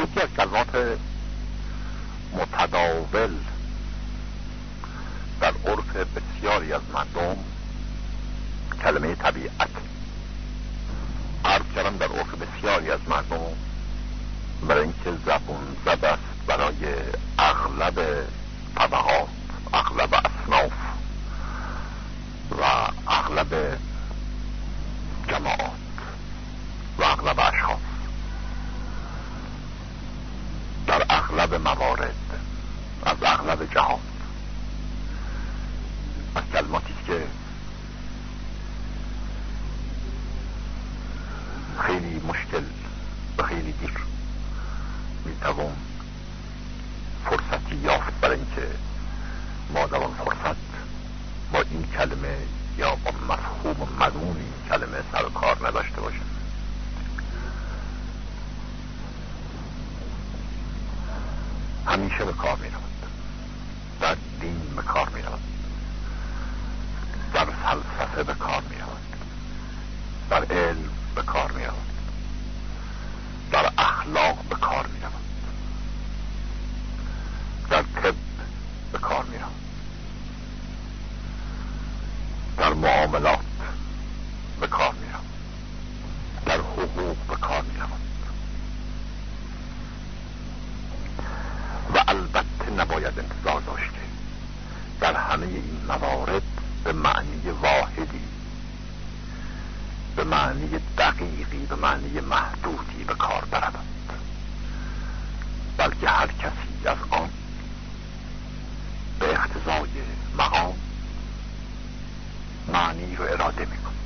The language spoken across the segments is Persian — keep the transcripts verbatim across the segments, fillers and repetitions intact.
یکی از کلمات متداول در عرف بسیاری از مردم کلمه طبیعت. عرض کردم در عرف بسیاری از مردم برای اینکه زبون زد است برای اغلب طبقات، اغلب اصناف و اغلب جماعات و اغلب اشخاص در اغلب موارد از اغلب جهات، از کلماتی که خیلی مشکل و خیلی دیر میتوان فرصتی یافت برای اینکه ما در آن فرصت با این کلمه یا با مفهوم و مضمون این کلمه سر و کار نداشته باشیم. همیشه به کار می رود، در دین به کار می رود، در فلسفه به کار می رود، در علم به کار می رود، در اخلاق به کار می رود، در طب به کار می رود، در معاملات به کار می رود، در حقوق به کار می رود. و البته نباید انتظار داشت که در همه این موارد به معنی واحدی، به معنی دقیقی، به معنی محدودی به کار برود، بلکه هر کسی از آن به اقتضای مقام معنی رو اراده می کند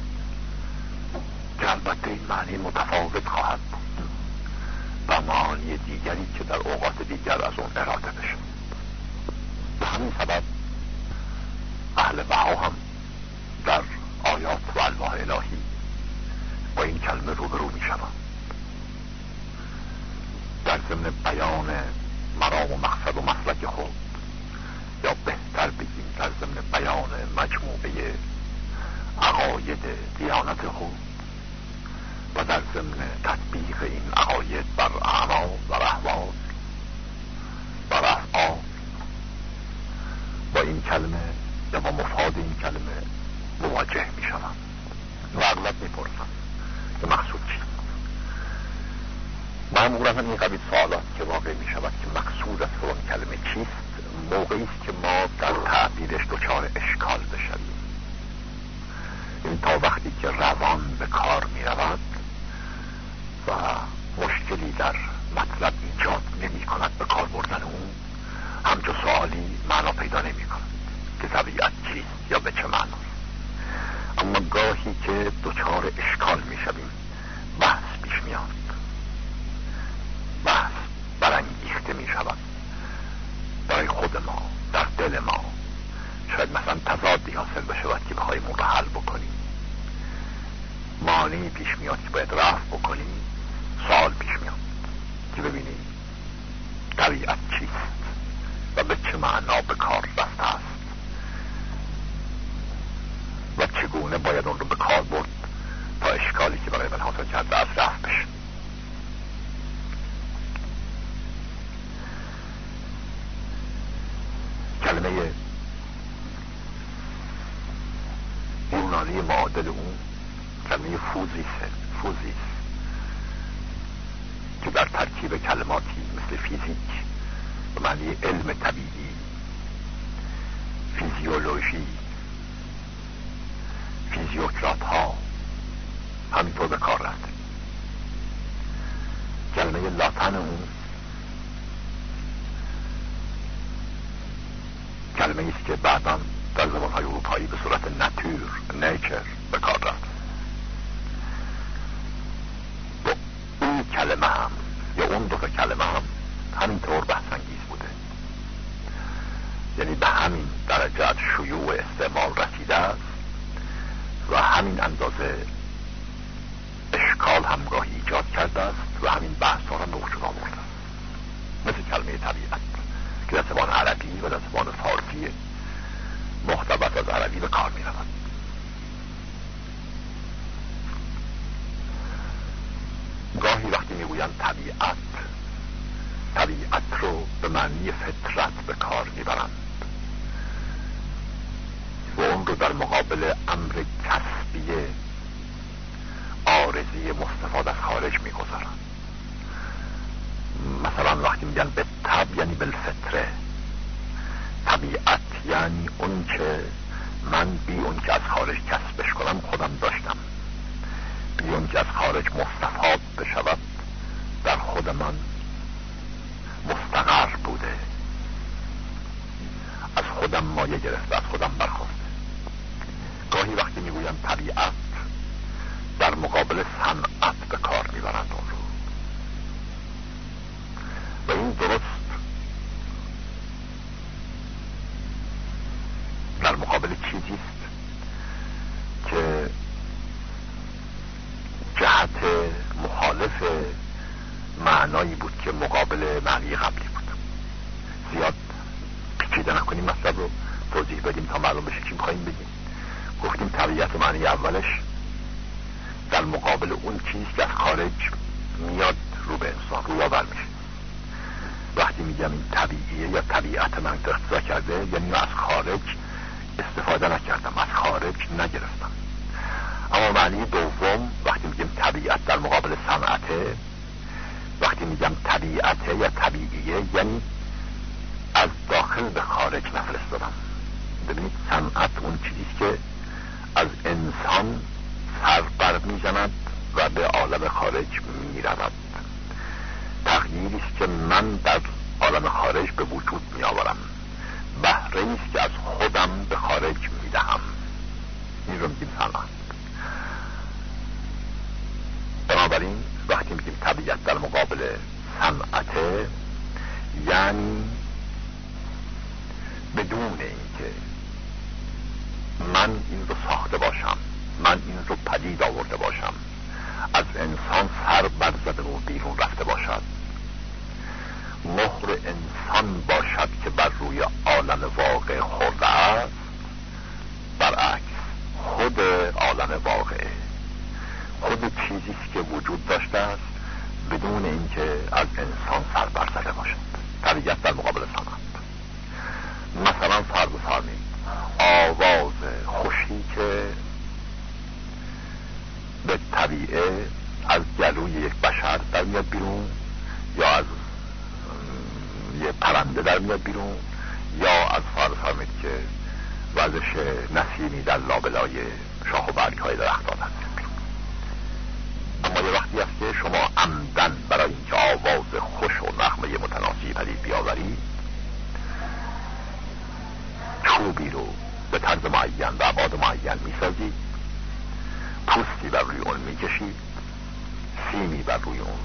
که البته این معنی متفاوت خواهد بود و معانی دیگری که در اوقات دیگر از اون اراده بشه. به همین سبب اهل بها هم در آیات و الواح الهی با این کلمه روبرو می شوند. در ضمن بیان مرام و مقصد و مسلک خود، یا بهتر بگیم در ضمن بیان مجموعه عقاید دیانت خود و در ضمن تطبیق این عقاید بر اعمال و احوال و افعال، با این کلمه یا با مفاد این کلمه مواجه می شوند و اغلب می پرسند که مقصود چیست. معمولا هم این قبیل سوالات که واقع می شود که مقصود از اون کلمه چیست، موقعی است که ما در تعبیرش دچار اشکال بشویم. این تا وقتی که روان به کار می رود و مشکلی در مطلب ایجاد نمی کند به کار بردن اون، همچو سوالی معنا پیدا نمی کند که طبیعت چیست یا به چه معناست. اما گاهی که دچار اشکال می شویم، بحث پیش میاد، بحث برانگیخته می شود برای خود ما، در دل ما. شاید مثلا تضادی حاصل بشود که بخوایم اون رو حل بکنیم، معنی پیش میاد که باید رفع بکنیم، سوال پیش میاد که ببینیم طبیعت چیست و به چه معنا به کار رفته است و چگونه باید اون رو به کار برد تا اشکالی که برای من حاصل کرده از رفع بشه. کلمه یونانی معادل اون کلمه فوزیسه، فوزیس، که در ترکیب کلماتی مثل فیزیک به معنی علم طبیعی، فیزیولوژی، فیزیوکرات ها همینطور به کار رفته. کلمه لاتن اون کلمه ایست که بعداً در زبان‌های اروپایی به صورت ناتور، نیچر به کار رفته. و اون کلمه هم یا اون دو تا کلمه هم همینطور بحث انگیز بوده، یعنی به همین درجه از شیوع استعمال رسیده است و همین اندازه اشکال همگاهی ایجاد کرده است و همین بحث ها را به وجود آورده است. مثل کلمه طبیعت که در زبان عربی و در زبان فارسی مقتبس از عربی به کار می رود. گاهی وقتی میگویند طبیعت معنی فطرت به کار میبرند و اون رو در مقابل امر کسبی عارضی مستفاد از خارج میگذارند. مثلا وقتی میگن به طب یعنی بالفطره، طبیعت یعنی اون که من بی اون که از خارج کسبش کنم خودم داشتم، بی اون که از خارج مستفاد بشود در خود من مستقر بوده، از خودم مایه گرفته، از خودم برخواسته. گاهی وقتی میگویم طبیعت در مقابل صنعت به کار میبرند اون رو و این درست در مقابل چیزیست که جهت مخالف معنایی بود که مقابل معنی قبلی بود. زیاد پیچیده نکنیم مطلب رو، توضیح بدیم تا معلوم بشه چی می‌خوایم بگیم. گفتیم طبیعت معنی اولش در مقابل اون چیزی که از خارج میاد رو به انسان رویاور میشه. وقتی میگم این طبیعیه یا طبیعت من اقتضا کرده یعنی از خارج استفاده نکردم، از خارج نگرفتم. اما معنی دوم وقتی میگیم طبیعت در مقابل صنعته، وقتی میگم طبیعته یا طبیعیه یعنی از داخل به خارج نفرستادم. ببینید صنعت اون چیزیست که از انسان سر بر میزند و به عالم خارج میرود. تغییریست که من در عالم خارج به وجود میآورم، بهره‌ایست که از خودم به خارج میدهم. این رو میگیم صنعت. بنابراین وقتی میگیم طبیعت در مقابل صنعته یعنی بدون اینکه من این رو ساخته باشم، من این رو پدید آورده باشم، از انسان سر برزده و بیرون رفته باشد، مهر انسان باشد که بر روی عالم واقع خورده است، برعکس خود عالم واقع، خود چیزیست که وجود داشته است بدون اینکه از انسان سر برزده باشد. طبیعت در مقابل صنعت. مثلا فرض بفرمایید آواز خوشی که به طبیعه از گلوی یک بشر در میاد بیرون، یا از یه پرنده در میاد بیرون، یا از فرض بفرمایید که وزش نسیمی در لابلای شاخ و برگ های درختان هست بیرون. اما یه وقتی هست که شما عمدن برای اینکه آواز خوش و نغمه متناسبی پدید بیاوری چوبی رو به طرز معین و ابعاد معین میسازید، پوستی بر روی اون میکشید، سیمی بر روی اون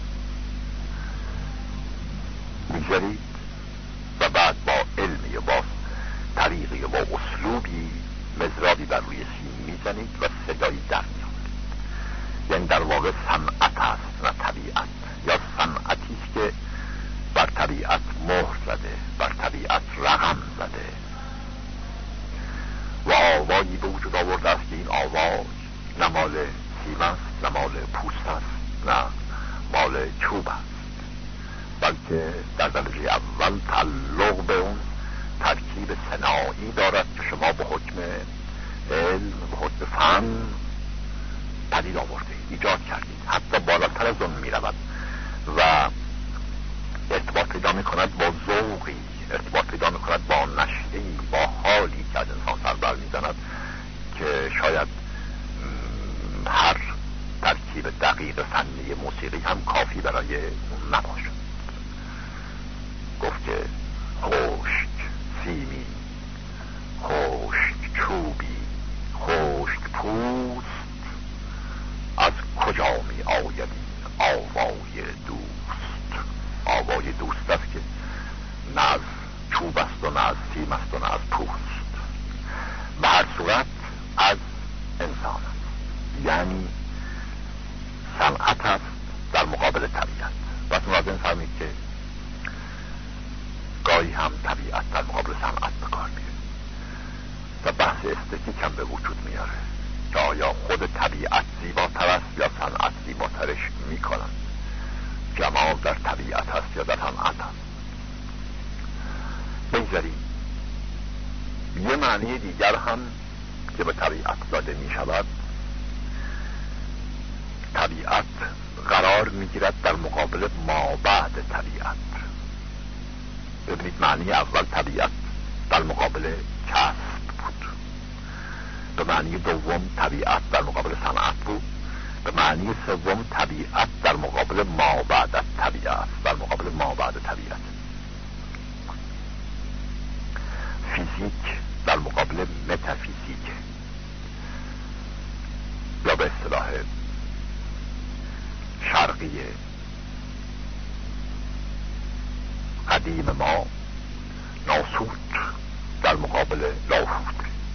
میگذارید و بعد با علمی و با طریقی و با اسلوبی مزرابی بر روی سیم میزنید و صدایی در میاد. یعنی در واقع صنعت هست نه طبیعت، یا صنعتیست که بر طبیعت مهر زده، بر طبیعت رقم زده و آوایی به وجود آورده است که این آواز نه مال سیم است، نه مال پوست است، نه مال چوب است، بلکه در درجه اول تعلق به اون ترکیب صناعی دارد که شما به حکم علم، به حکم فن پدید آورده، ایجاد کردید. حتی بالاتر از اون می رود و ارتباط پیدا می کند با ذوقی، ارتباط پیدا می کند با نشعه‌ای، با حالی که از انسان سر بر می زند که شاید هر ترکیب دقیق فنی موسیقی هم کافی برای اون نباشد. گفت که خشک سیمی، خشک چوبی، خشک پوست، از کجا می آید آوای دوست؟ آوای دوست است که نه از چوب است و نه از سیم است و نه از پوست، به هر صورت از انسان است. یعنی صنعت است در مقابل طبیعت. پس اون لازم فهمید که گاهی هم طبیعت در مقابل صنعت به کار میره و بحث استتیک هم به وجود میاره که آیا خود طبیعت زیباتر است یا صنعت زیباترش میکنن. جمال در طبیعت هست یا در صنعت هست. بگذاریم. یه معنی دیگر هم که به طبیعت داده می شود، طبیعت قرار می گیرد در مقابل ما بعد طبیعت. ببینید، معنی اول طبیعت در مقابل کسب بود، به معنی دوم طبیعت در مقابل صنعت بود، به معنی سوم طبیعت در مقابل ما بعد طبیعت، در مقابل ما بعد طبیعت. فیزیک در مقابل متافیزیک، یا به اصطلاح شرقی قدیم ما ناسوت در مقابل لاهوت.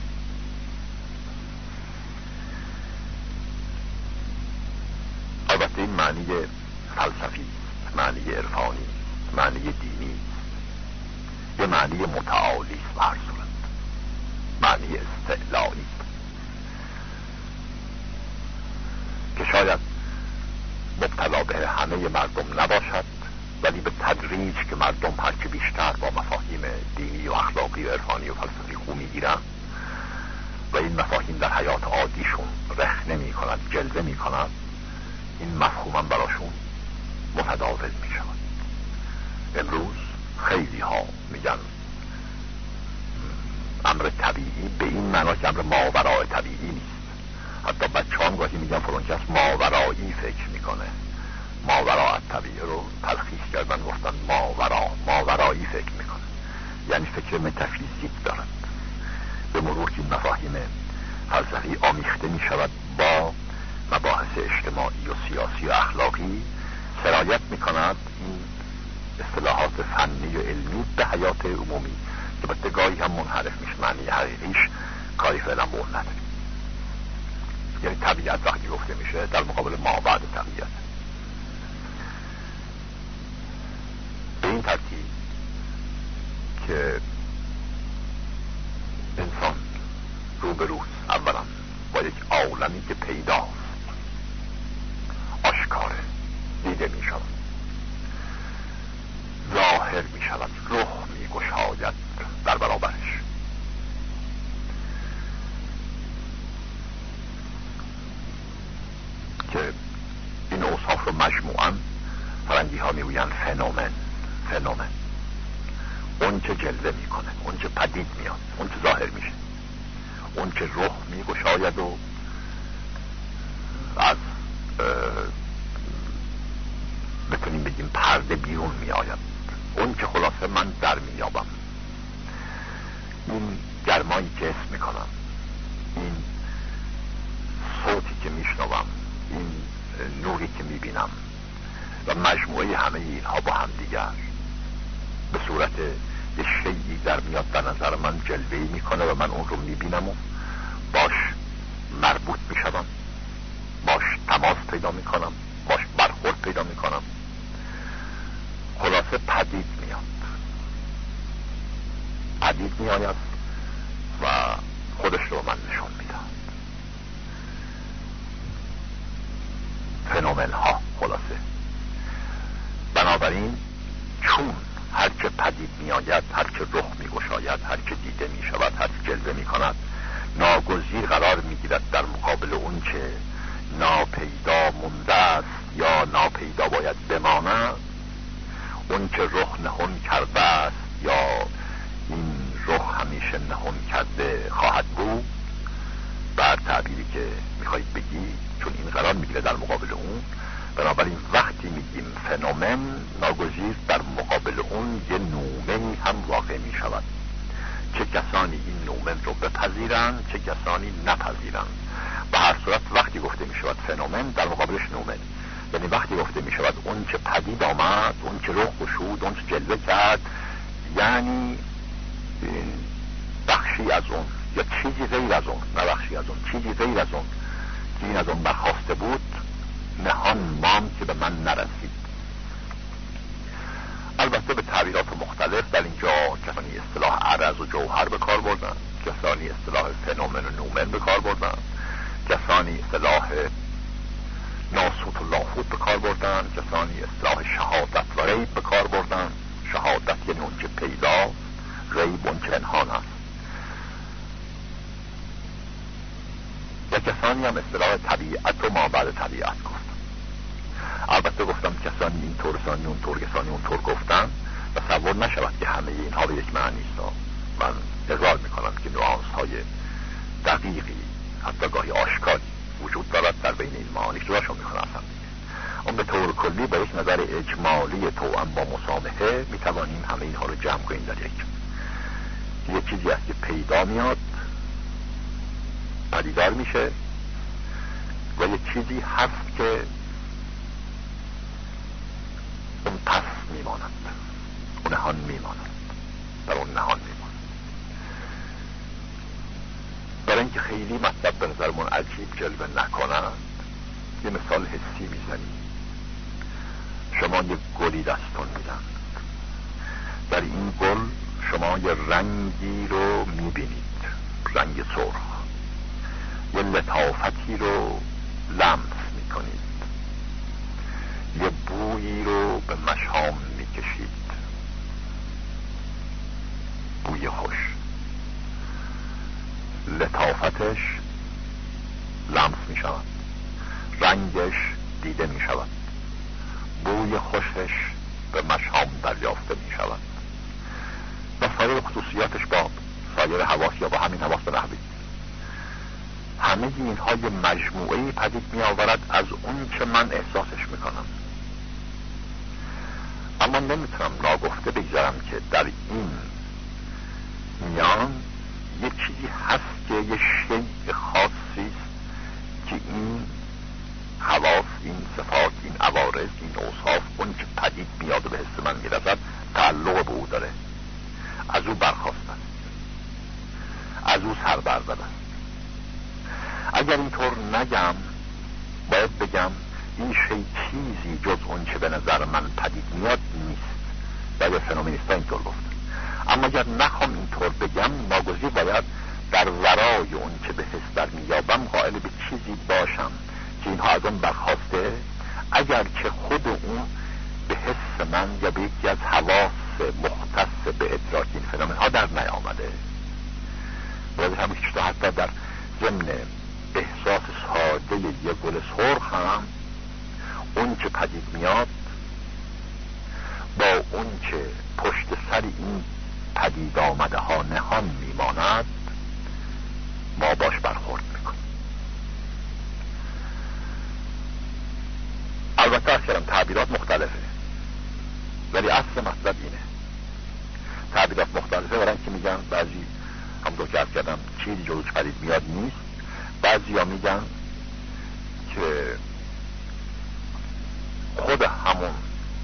البته این معنی فلسفی، معنی عرفانی، معنی دینی، یه معنی متعالی است، به هر صورت معنی استعلایی که شاید مبتلا به همه مردم نباشد، ولی به تدریج که مردم هرچه بیشتر با مفاهیم دینی و اخلاقی و عرفانی و فلسفی خو میگیرن و این مفاهیم در حیات عادیشون رخ نمی کند، جلوه می کند، این مفهوما براشون متداول می شود. امروز خیلی ها میگن امر طبیعی به این معنا که امر ماورای طبیعی نیست. حتی بچه هم گاهی میگن فلان کس ماورایی فکر میکنه، ماورا طبیعی رو تلخیص کردن گفتن ماورا، ماورایی فکر میکنه، یعنی فکر متافیزیک دارد. به مرور که این مفاهیم فلسفی آمیخته میشود با مباحث اجتماعی و سیاسی و اخلاقی، سرایت میکند این اصطلاحات فنی و علمی به حیات عمومی که به گاهی هم منحرف میشه، معنی حقیقیش کاری فعلا به اون نداریم. یعنی طبیعت وقتی گفته میشه در مقابل ما بعد طبیعت، به این ترتیب که انسان روبروست اولا با یک عالمی که پیداست، آشکاره، دیده می شود، ظاهر می شود، رخ می گشاید در برابرش. که این اوصاف رو مجموعاً فرنگی ها می گویند فنومن. فنومن اون چه جلوه می کنه، اون چه پدید میاد، اون چه ظاهر میشه، اون چه رخ می گشاید و از بتونیم بگیم پرده بیرون می آید، اون که خلاصه من در می یابم. این گرمایی که حس می کنم، این صوتی که می شنوم، این نوری که می بینم و مجموعه همه اینها با هم دیگر به صورت یه شیئی در میاد، در نظر من جلوه‌ای میکنه و من اون رو میبینم و باش مربوط میشم، باش تماس پیدا میکنم، باش برخورد پیدا میکنم، خلاصه پدید میاد، پدید میآید و خودش رو من نشون میده. فنومن ها خلاصه. بنابراین چون هرچه پدید می آید، هرچه رخ می گشاید، هرچه دیده می شود، هرچه جلوه می کند، ناگزیر قرار می گیرد در مقابل اون که ناپیدا مونده است یا ناپیدا باید بماند، اون که رخ نهان کرده است یا این رخ همیشه نهان کرده خواهد بود، بر تعبیری که می خواهید بگید، چون این قرار می گیرد در مقابل اون. بنابراین وقتی میگیم فنومن، ناگزیر در مقابل اون یه نومنی هم واقع می شود. چه کسانی این نومن رو بپذیرند، چه کسانی نپذیرند. به هر صورت وقتی گفته می شود فنومن، در مقابلش نومن، یعنی وقتی گفته می شود اون که پدید آمد، اون که رخ گشود، اون که جلوه کرد، یعنی بخشی از اون یا چیزی غیر از اون، نه بخشی از اون، چیزی غیر از اون که این از اون برخواسته بود، نهان مام که به من نرسید. البته به تعبیرات مختلف در اینجا کسانی اصطلاح عرض و جوهر به کار بردن، کسانی اصطلاح فنومن و نومن به کار بردن، کسانی اصطلاح ناسوت و لاهوت به کار بردن، کسانی اصطلاح شهادت و ریب به کار بردن. شهادت یعنی اون که پیدا، کسانی هم اصطلاح طبیعت و ما بعد طبیعت گفتن. البته گفتم کسانی اینطور، کسانی اونطور، کسانی اونطور گفتن و تصور نشود که همه اینها به یک معنی است. من اقرار میکنم که نوانس های دقیقی، حتی گاهی آشکاری وجود دارد در بین این معانی که جداشون میکنه اصلا دیگه. اون به طور کلی با یک نظر اجمالی توأم با مسامحه میتوانیم همه اینها رو جمع کنیم در یک یک چیزی است که پیدا میاد، پدیدار میشه و یک چیزی هست که اون پس میماند، اون نهان میماند، در اون نهان میماند. برای اینکه خیلی مطلب به نظرمون عجیب جلوه نکنند یه مثال حسی میزنیم. شما یک گلی دستون میدن، در این گل شما یه رنگی رو میبینید، رنگ سرخ، یه لطافتی رو لمس میکنید، یه بویی رو به مشام میکشید، بوی خوش، لطافتش لمس میشود، رنگش دیده میشود، بوی خوشش به مشام دریافته میشود و سایر خصوصیاتش با سایر حواس یا با همین حواس به نحوی همه اینها یه مجموعه پدید می آورد از اون که من احساسش میکنم. اما نمیتونم ناگفته بگذارم که در این میان یه چیزی هست که یه شیء خاصی است که این حواس، این صفات، این عوارض، این اوصاف، اون که پدید میاد و به حس من میرسد تعلق به او داره، از او برخواستن، از او سر بردارن. اگر اینطور نگم باید بگم این شی چیزی جز اون که به نظر من پدید میاد نیست و یا فنومنیستا اینطور گفتن. اما اگر نخوام اینطور بگم ناگزیر باید در ورای اون که به حس در میابم قائل به چیزی باشم که اینها از اون برخواسته، اگر که خود اون به حس من یا به یکی از حواس مختص به ادراک این فنومن ها در نیامده. باید همین که حتی در ضمن احساس ساده یک گل سرخ هم اون که پدید میاد با اون که پشت سر این پدید آمده ها نهان میماند ما باش برخورد میکنیم. البته از کردم تعبیرات مختلفه ولی اصل مطلب اینه. تعبیرات مختلفه برای که میگن بعضی همونطور که از کردم چیزی جلوش پدید میاد نیست، بعضی ها میگن که خود همون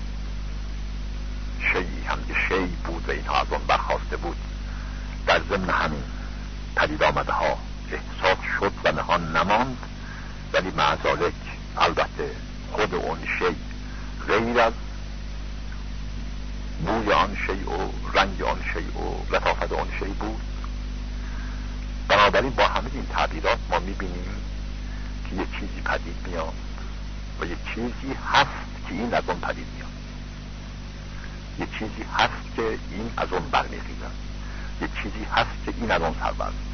شیعی هم که شیع بود و اینها از اون برخواسته بود، در ضمن همین پدید آمده ها احساس شد و نهان نماند، ولی معذالک البته خود اون شیع غیر از بوی آن شیع و رنگ آن شیع و لطافت آن شیع بود. بنابراین با همه این تعبیرات ما میبینیم که یک چیزی پدید میاد و یک چیزی هست که این از اون پدید میاد، یک چیزی هست که این از اون برمیخیزد، یک چیزی هست که این از اون سر برمیخیزد.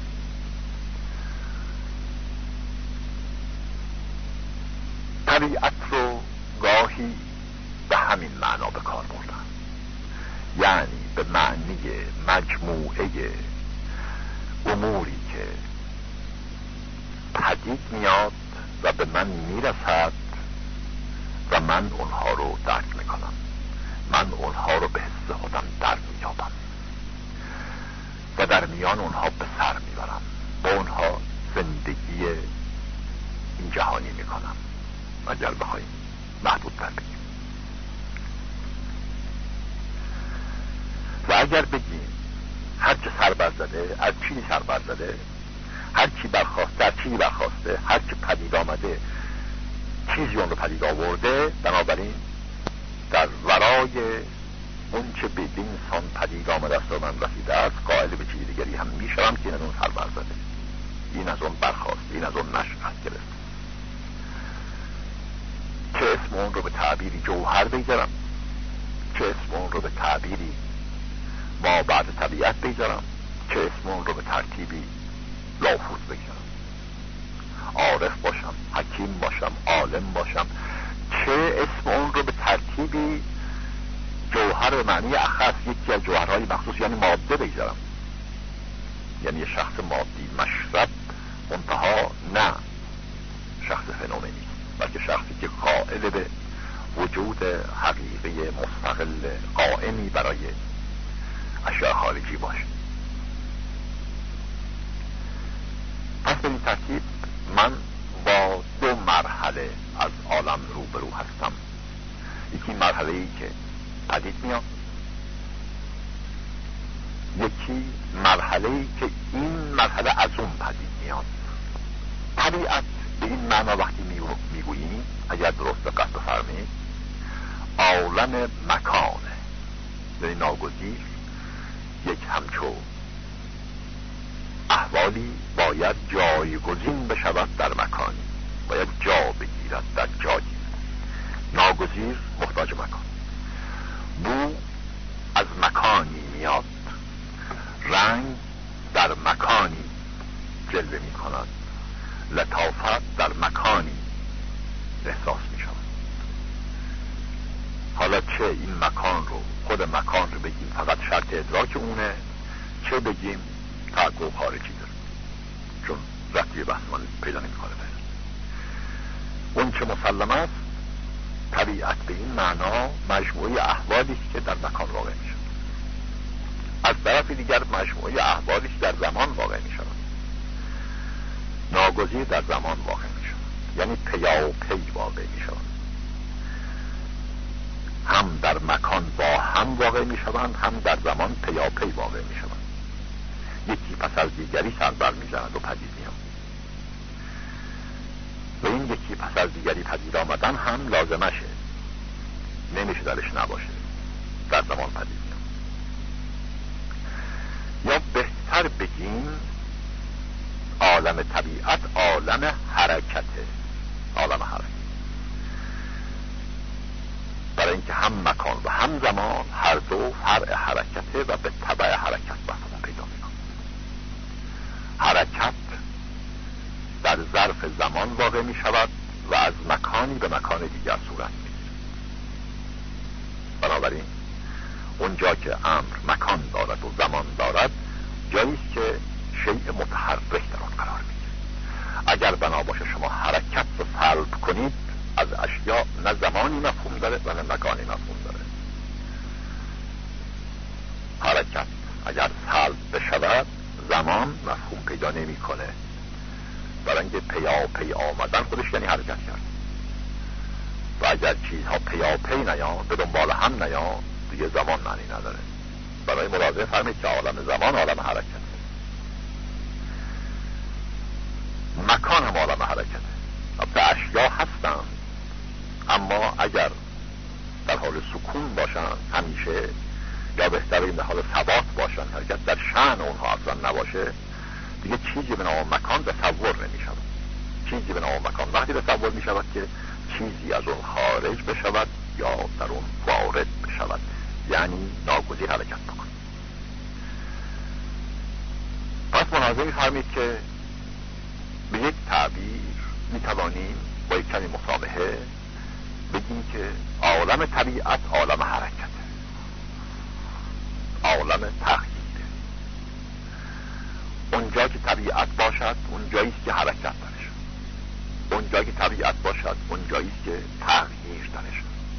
طبیعت رو گاهی به همین معنا به کار بردن، یعنی به معنی مجموعه اموری که پدید میاد و به من میرسد و من اونها رو درک میکنم، من اونها رو به حس خودم در میابم و در میان اونها به سر میبرم، با اونها زندگی این جهانی میکنم. اگر بخوایم محدود تر بگیم و اگر بگیم هر چه سر برزده، از چی سر برزده، هر چی برخواسته، در چی برخواسته، هر چی پدید آمده چیزی اون رو پدید آورده، بنابراین در ورای اون که به انسان پدید آمده است و من رسیده است قائل به چیزی دیگری هم میشوم که این از اون سر برزده، این از اون برخواسته، این از اون نشأت گرفته. چه اسم اون رو به تعبیری جوهر بگذارم، چه اسم اون رو به تعبیری ما بعد طبیعت بگذارم، چه اسم اون رو به ترتیبی لافوت بگذارم، عارف باشم، حکیم باشم، عالم باشم، چه اسم اون رو به ترتیبی جوهر به معنی اخص، یکی از جوهرهای مخصوص یعنی ماده بگذارم، یعنی یه شخص مادی مشرب، منتها نه شخص فنومنی، بلکه شخصی که قائل به وجود حقیقی مستقل قائمی برای اشیاء خارجی باشه. پس به این ترتیب من با دو مرحله از عالم روبرو هستم. یکی مرحله ای که پدید میاد، یکی مرحله ای که این مرحله از اون پدید میاد. طبیعت به این معنا وقتی میگوییم، اگر درست دقت بفرمایید، عالم مکانه، یعنی ناگزیر یک همچو احوالی باید جایگزین بشود در مکانی، باید جا بگیرد در جایی، ناگزیر محتاج مکان. بو از مکانی میاد، رنگ در مکانی جلوه می کند، لطافت در مکانی احساس می شود. حالا چه این مکان رو، خود مکان رو بگیم فقط شرط ادراک اونه، چه بگیم تعقب خارجی داره، چون رفتی بحث من پیدا نمی کنه. اون چه مسلم است، طبیعت به این معنا مجموعه احوالی است که در مکان واقع می شود. از طرف دیگر مجموعه احوالی است در زمان واقع می شود. ناگزیر در زمان واقع می شود، یعنی پیا و پی واقع می شود. هم در مکان با هم واقع می شوند، هم در زمان پیا پی واقع می شوند. یکی پس از دیگری سر بر می زند و پدید می آمد. و این یکی پس از دیگری پدید آمدن هم لازمشه، نمیشه درش نباشه، در زمان پدید می آمد. یا بهتر بگیم عالم طبیعت عالم حرکته، عالم حرکت، برای اینکه هم مکان و هم زمان هر دو فرع حرکته و به تبع حرکت مفهوم پیدا میکنه. حرکت در ظرف زمان واقع می شود و از مکانی به مکان دیگر صورت می گیرد. بنابراین اونجا که امر مکان دارد و زمان دارد، جایی است که شیء متحرک در آن قرار می گیرد. اگر بنا باشه شما حرکت رو سلب کنید از اشیاء، نه زمانی مفهوم داره و نه مکانی مفهوم داره. حرکت اگر سلب بشود زمان مفهوم پیدا نمی کنه، برای اینکه پیا پی آمدن خودش یعنی حرکت کرد. و اگر چیزها پیا پی نیان، به دنبال هم نیان، دیگه زمان معنی نداره. برای ملاحظه فرمید که عالم زمان عالم حرکت، مکان هم عالم حرکته. البته اشیا هستن، اما اگر در حال سکون باشن همیشه، یا بهتر این در حال ثبات باشن، حرکت در شأن اونها اصلا نباشه، دیگه چیزی به نام مکان تصور نمی شود. چیزی به نام مکان وقتی تصور می شود که چیزی از اون خارج بشود یا در اون وارد بشود، یعنی ناگزیر حرکت بکن. پس ملاحظه می فرمید که به یک تعبیر می توانیم با یک کمی مصابحه بگیم که عالم طبیعت عالم حرکته، عالم تغییره. اونجا که طبیعت باشد اونجاییست که حرکت درش، اونجا که طبیعت باشد اونجاییست که تغییر درش،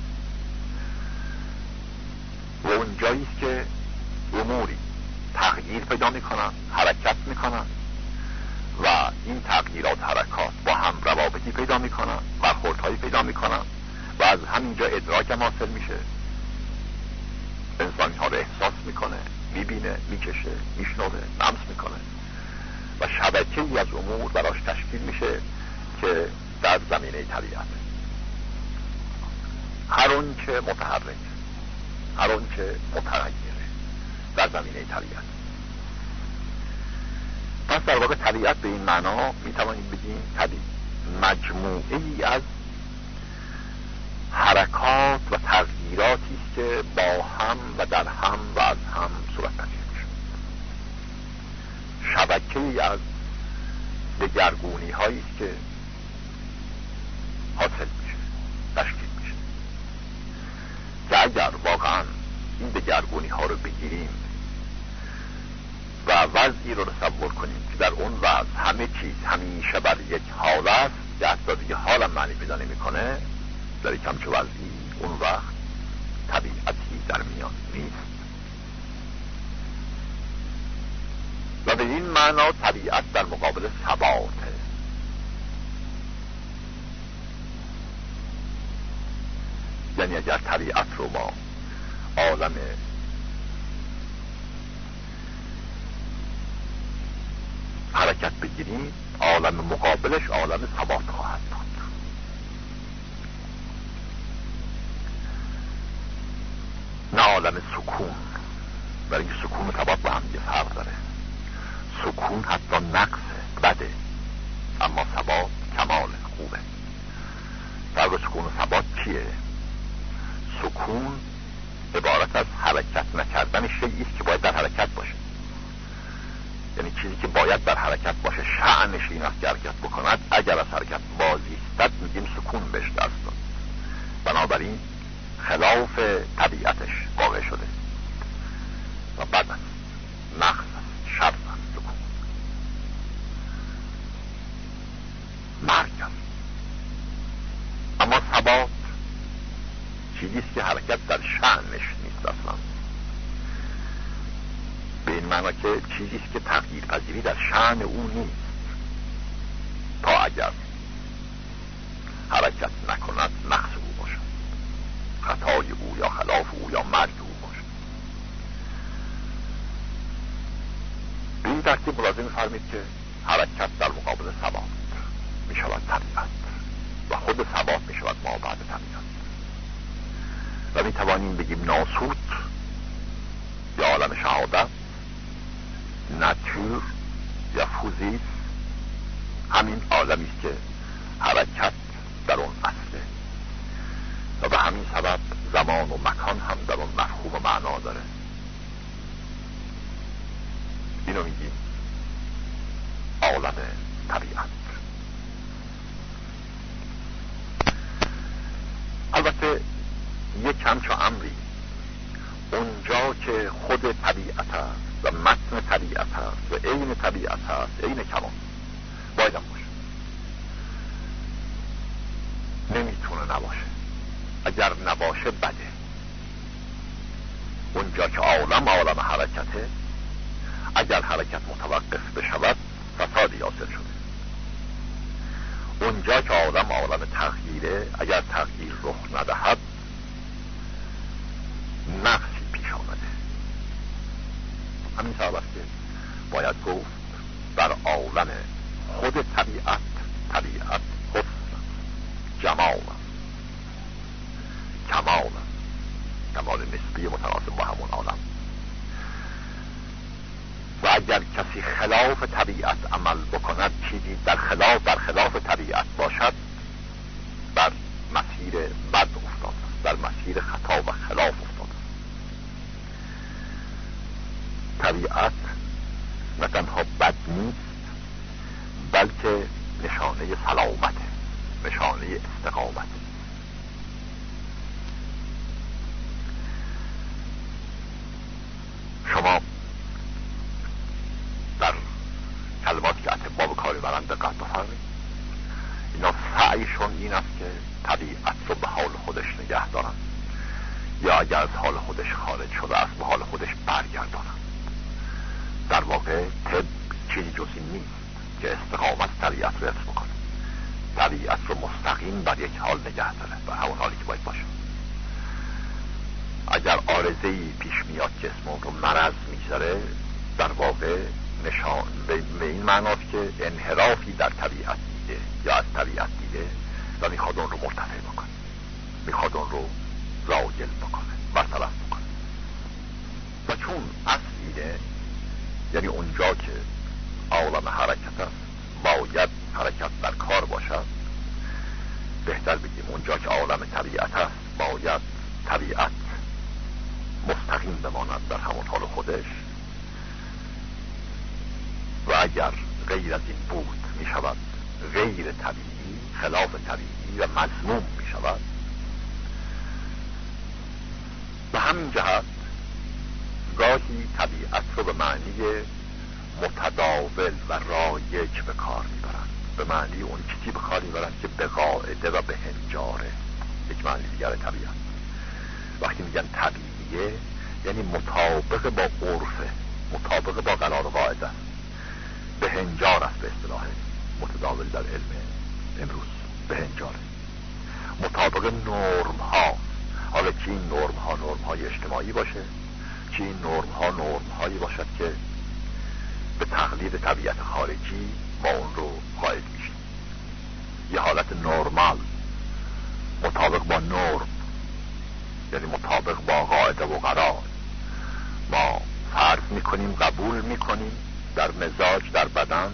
و اونجاییست که اموری تغییر پیدا میکنن، حرکت میکنن و این تغییرات حرکات با هم روابطی پیدا میکنن، برخوردهایی پیدا میکنن و از همینجا ادراک هم حاصل میشه. انسان ها رو احساس میکنه، میبینه، میکشه، میشنوه، لمس میکنه و شبکه‌ای از امور براش تشکیل میشه که در زمینه طبیعت هر اون که متحرک، هر اون که متغیره در زمینه طبیعت. پس در واقع طبیعت به این معنا میتوانیم بگیم طبیعت مجموعه ای از حرکات و تغییراتی است که با هم و در هم و از هم صورت پذیر میشه. شبکه ای از دگرگونی هایی است که حاصل میشه، تشکیل میشه، که اگر واقعا این دگرگونی ها رو بگیریم و وضعی رو تصور کنیم که در اون وضع همه چیز همیشه بر یک حال است که حتی دیگه حالم معنی پیدا نمیکنه، در یک همچه وضعی اون وقت طبیعتی در میان نیست. و به این معنا طبیعت در مقابل ثباته. یعنی اگر طبیعت رو ما عالم حرکت بگیریم، عالم مقابلش عالم ثبات خواهد بود. نه عالم سکون، برای اینکه سکون و ثبات با هم یه فرق داره. سکون حتی نقص بده، اما ثبات کمال خوبه. فرق سکون و ثبات چیه؟ سکون عبارت از حرکت نکردن شیئی است که باید در حرکت باشه. یعنی چیزی که باید در حرکت باشه شأنش این است که حرکت بکند. اگر از حرکت بازایستد میگیم سکون بهش دست داد. بنابراین خلاف طبیعتش واقع شده و بد است، نقص است، شر است. سکون مرگ است. اما ثبات چیزی است که حرکت در شأنش نیست اصلا. به این معنی که چیزی است که تغییر پذیری در شأن او نیست، تا اگر حرکت نکند نقص او باشد، خطای او یا خلاف او یا مرگ او باشد. به این ترتیب ملاحظه می‌فرمایید که حرکت در مقابل ثبات می‌شود طبیعت و خود ثبات می‌شود مابعد طبیعت. و می‌توانیم بگیم ناسوت یا عالم شهادت، ناتور یا فوزیس همین عالمی است که حرکت در اون اصله و به همین سبب زمان و مکان هم در اون مفهوم و معنا داره. اینو میگیم عالم طبیعت. البته یک همچو امری اونجا که خود طبیعت است و متن طبیعت است و عین طبیعت است، عین کلام باید هم باشه، نمیتونه نباشه. اگر نباشه بده. اونجا که عالم عالم حرکته، اگر حرکت متوقف بشود فسادی حاصل شده. اونجا که عالم عالم تغییره، اگر تغییر رخ ندهد نقصی پیش آمده. همین سبب است که باید گفت در عالم خود طبیعت، طبیعت حسن، جمال، کمال، کمال نسبی متناسب با همون عالم. و اگر کسی خلاف طبیعت عمل بکند، چیزی در خلاف در خلاف طبیعت باشد، بر مسیر بد افتاده است، در مسیر خطا و خلاف افتاده است. طبیعت نه تنها بد نیست، بلکه نشانه سلامت، نشانه استقامت. شما در کلماتی که اطباء به کار میبرند دقت بفرمایید. اینا سعیشون این است که طبیعت رو به حال خودش نگه دارن، یا اگر از حال خودش خارج شده است به حال خودش برگردانن. در واقع طب چیزی جز این نیست که استقامت طبیعت رو حفظ بکنه، طبیعت رو مستقیم بر یک حال نگه داره، بر همون حالی که باید باشه. اگر عارضه‌ای پیش میاد که اسم اون رو مرض میگذاره، در واقع نشان به این معناست که انحرافی در طبیعت دیده یا از طبیعت دیده و میخواد اون رو مرتفع بکنه، میخواد اون رو زایل بکنه، برطرف بکنه. و چون اصلیه، یعنی اونجا که عالم حرکت است باید حرکت در کار باشد، بهتر بگیم اونجا که عالم طبیعت است باید طبیعت مستقیم بماند در همون حال خودش. و اگر غیر از این بود می شود غیر طبیعی، خلاف طبیعی و مذموم می شود. به همین جهت گاهی طبیعت رو به معنی متداول و رایج به کار میبرند، به معنی اون چیزی به کار میبرند که به قاعده و به هنجاره. یک معنی دیگر طبیعت وقتی میگن طبیعیه یعنی مطابق با عرفه، مطابق با قرار قاعده، به هنجار است. به اصطلاح متداول در علم امروز به هنجاره، مطابق نرم ها. حالا چی این نرم ها نرم های اجتماعی باشه، چی این نرم ها نرم هایی باشد که به تقلید طبیعت خارجی ما اون رو قائل میشیم. یه حالت نرمال مطابق با نرم یعنی مطابق با قاعده و قرار ما فرض میکنیم، قبول میکنیم در مزاج، در بدن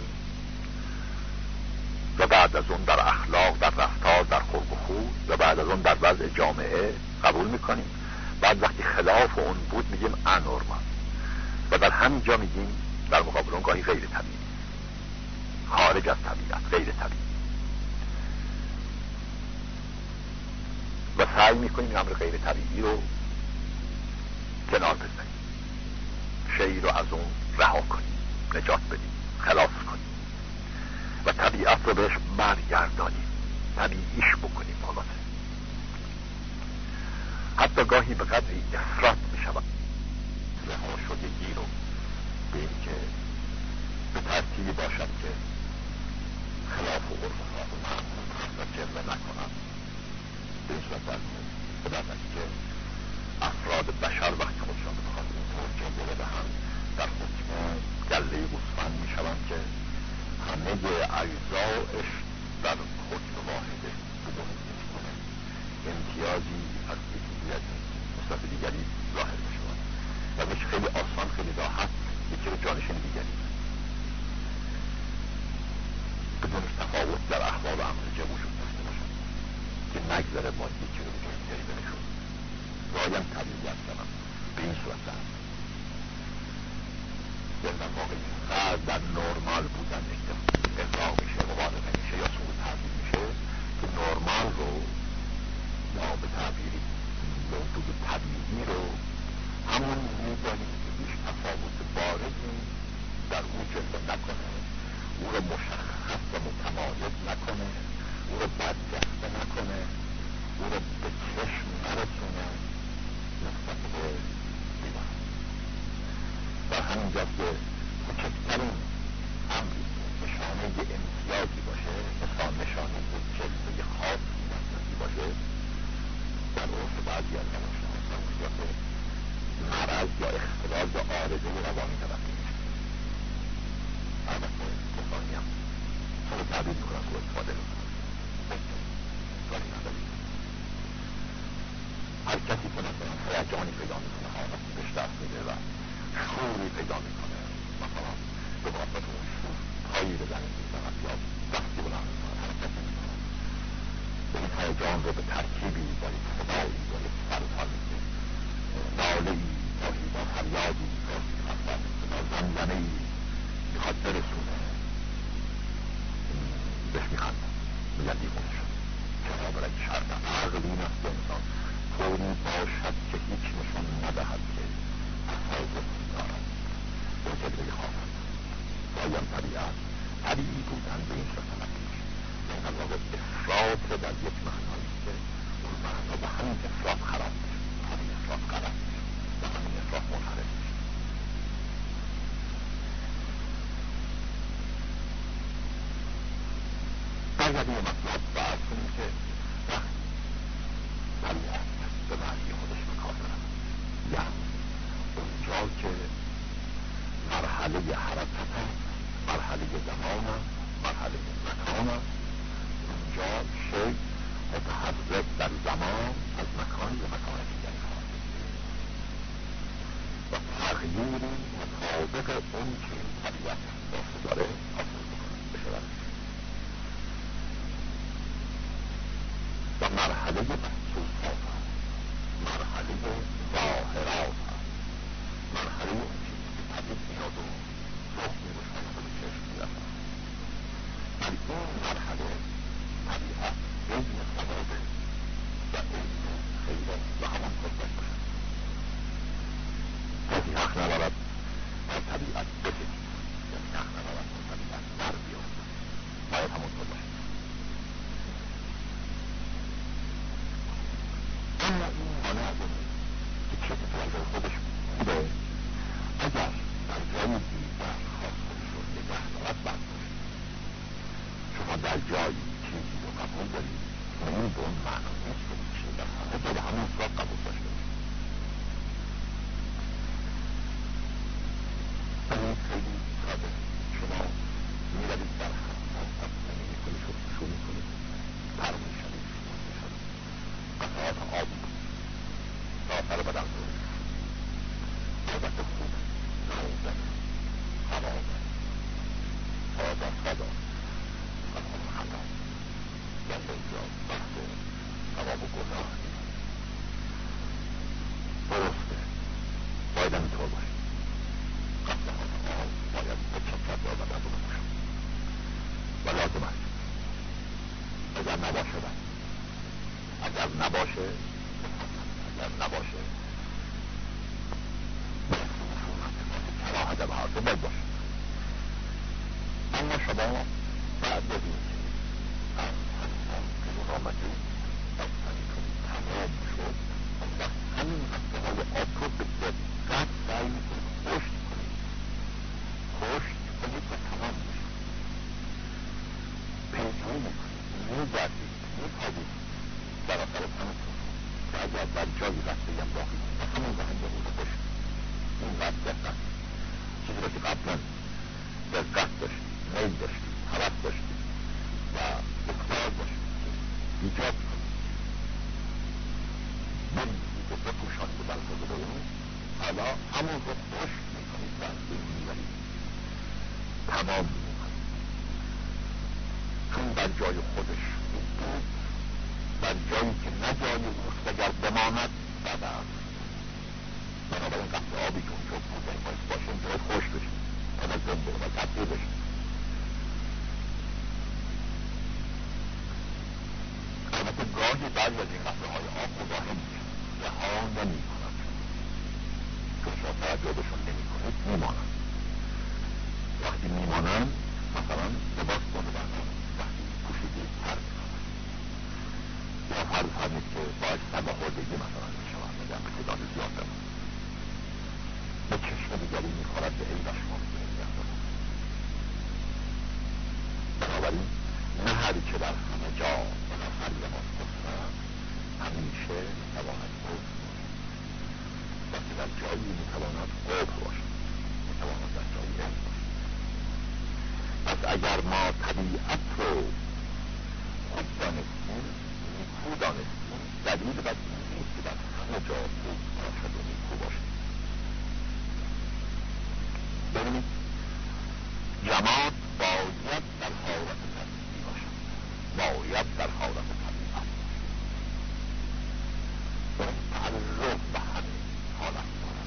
و بعد از اون در اخلاق، در رفتار، در خلق و خو و بعد از اون در وضع جامعه قبول میکنیم. بعد وقتی خلاف اون بود میگیم انورمال و در همین جا میگیم در مقابل اون گاهی غیر طبیعی، خارج از طبیعت، غیر طبیعی، و سعی میکنیم این امر غیر طبیعی رو کنار بزنیم، شی رو از اون رها کنیم، نجات بدیم، خلاص کنیم و طبیعت رو بهش برگردانیم، طبیعیش بکنیم. خلاصه حتی گاهی به قدری افراط میشود رها شدگی رو به این که به ترتیبی باشد که خلاف و عرف و معمول و جلوه نکنند. به این صورت برمید به در که افراد بشر وقتی خودشان به خاطر این طور جلوه دهند در حکم گله گوسفند میشوند که همه اجزایش در حکم واحده بگوهد میکنه، امتیازی از یکی نسبت دیگری ظاهر میشود و بهش خیلی آسان، خیلی راحت یکی رو جانشین دیگری بدون تفاوت در احوال و عمل جه وجود داشته باشد که نگذره ما یکی رو به دیگری بنشون رایم طبیعیت کنم. به این صورت دارم یعنی در واقع اینقدر در نرمال بودن اقراق میشه، مبالغه میشه یا سوء تعبیر میشه که نرمال رو یا به تعبیری موجود طبیعی رو همون میدانیم که بیش تفاوت بارزی در او جلوه نکنه، او رو مشخص و متمایز نکنه، او رو بدجسته نکنه، او رو به چشم نرسونه نسبت به دیوان. در همینجاست که کوچکترین امری که نشانه یه امتیازی باشه، مثلا نشانه یک جلوه خاصی نسبتی باشه، در عرف بعضی از روانشناسان صورت مرض یا اختلال یا عارضه روانی تلقی میشه. البته کسانی هم خیلی تعبیر میکنن که استفاده میکنن کاری نداریم. هر کسی که مثلا هیجانی پیدا میکنه، حالتی بهش دست میده و شوری پیدا میکنه، مثلا به واسطه اون شور پایی بزنه میزند یا دستی بلند میکنه، حرکتی میکنه، به این هیجان رو به ترکیبی با یک صدایی با یک سرسانی ناله‌ای گاهی با فریادی گاهی مثلا با زمزمه‌ای میخواد برسونه بهش میخنده میگن دیوانه شد. چرا؟ برای شرط عقل این است که انسان طوری باشد که هیچ نشان ندهد که حفاظت دارد یا جلوه خواهد. باید طبیعت طبیعی بودن به این صورت تلقی میشه، یعنی در واقع افراط در یک معنایی که اون معنا به همین افراط خراب میشه، همین افراط غلط میشه و همین افراط منحرف میشه. برگردیم و مطلب باید کنیم که طبیعت به معنی خودش بکار دارد، یعنی اونجا که مرحله حرکت هست، مرحله زمان هست، مرحله مکان هست، اونجا شی متحرک در زمان از مکان به مکان دیگری خواهد و تغییری مطابق اون که این طبیعت داشته داره حاصل بکنه بشود و مرحله محسوسات هست، مرحله ظاهرات هست، مرحله اون چیزی که طبیعت میاد و روح میبشاند و به چشم میرسد البته خوبه، نازنه، هوانه، سادا سادا، سلام خطا، گنده زیاد بخت و ثواب و گناه درسته، باید هم اینطور باشه. قطعات آن باید بچکت را و بدون باشد و لازم است. اگر نباشه بد، اگر نباشه اگر نباشه کراهت به هر دو باید باشه. اما شما بعد از این که از همین بیرون آمدید دفتریتون تمام شد، اون وقت همین هفته های آب رو به دقت سعی میکنید خشک کنید خشک کنید و تمام میشه. پیجوی میکنید، میگردید، میپاوید سراسر تنتون که اگر در جایی رفته یم باقی و همون به همه بود خشک اینقدر دقت، چیزی را که قبلا دقت داشتید، میل داشتید، حوث داشتید و اختار داشتید ایجاد کنید، بریزید و بپوشانید و برسازه به اون، حالا همون رو خشک میکنید و از بین میبرید، تمام میکنید. چون در جای خودش خوب بود، در جایی که نه جای اوست اگر بماند بد است. بنابراین قطع آبی که اونجا بود این باید باشه این باید خوش بشه تا نه زنده و تبدیل بشه. البته گاهی بعضی از این قطعه های آب مزاحم میشه، رها نمی کنند، چون شما توجهشون نمی کنید میمانند. وقتی میمانند مثلا لباس کنه برنامه وقتی پوشیدید تر میکنند یا فرض کنید که باید سبا خوردگی مثلا میشوند اگر به تعداد زیاد دارد به چشم دیگری میخورد به عیب شما میتونه نگه دارد. بنابراین نه هر که در همه جا و در هر لباس گفتن همیشه میتواند قفل باشد و که در جایی میتواند قفل باشد، میتواند در جایی قفل باشد. پس اگر ما طبیعت رو خوب دانستیم، نیکو دانستیم، دلیل بر این نیست که در همه جا خوب باشد و نیکو باشد. ببینید جماعت باید در حالت طبیعی باشد، باید در حالت طبیعت باید تعلق به همین حالت دارد.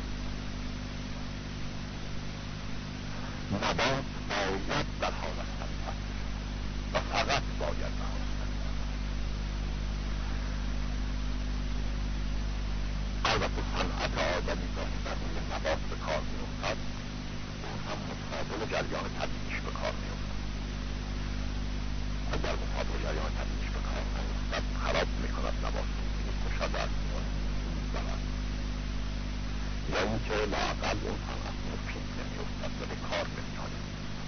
نبات باید در حالت طبیعت و فقط باید در حالت طبیعت. البته صنعت آدمی گاهی در روی نبات به کار میافتد، اون هم مقابل جریان طبیعیش به کار میافتد. اگر مقابل جریان طبیعیش به کار نیفتد خراب میکند نبات، میکشد از میان میبرد، یا اینکه لااقل اون صنعت مفید نمیافتد و به کار نمیآید.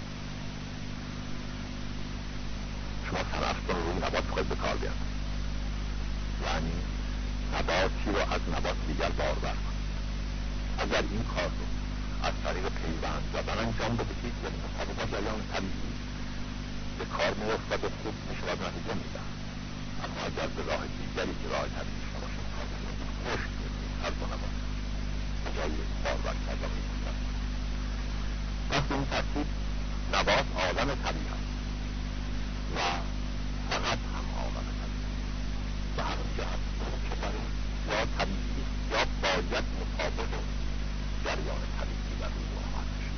شما صنعتتون روی نبات خود به کار بیارد، یعنی نباتی رو از نبات دیگر بارور کنید. اگر این کار رو از طریق پیوند زدن انجام بدهید یعنی مطابق جریان طبیعی به کار میافتد و خوب میشود نتیجه میدهد. اما اگر به راه دیگری که راه طبیعی شما باشد کار کنید خشک میکنید هر دو نبات به جای بارور کردن میکنید. پس این ترتیب نبات عالم طبیعت و فقط هم عالم طبیعت و همین جهت که برای یا طبیعی یا باید مطابق جریان طبیعی در روی آمد شد.